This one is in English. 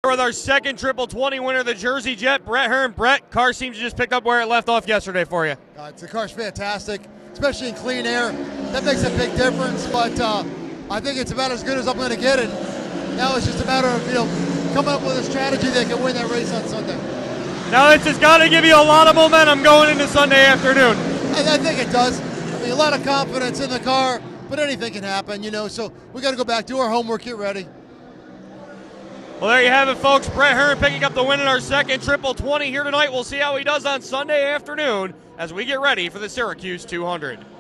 With our second Triple 20 winner, the Jersey Jet, Brett Hearn. Brett, car seems to just picked up where it left off yesterday for you. The car's fantastic, especially in clean air. That makes a big difference, but I think it's about as good as I'm going to get it. Now it's just a matter of coming up with a strategy that can win that race on Sunday. Now it's just got to give you a lot of momentum going into Sunday afternoon. I think it does. I mean, a lot of confidence in the car, but anything can happen, so we got to go back, do our homework, get ready. Well, there you have it, folks. Brett Hearn picking up the win in our second Triple 20 here tonight. We'll see how he does on Sunday afternoon as we get ready for the Syracuse 200.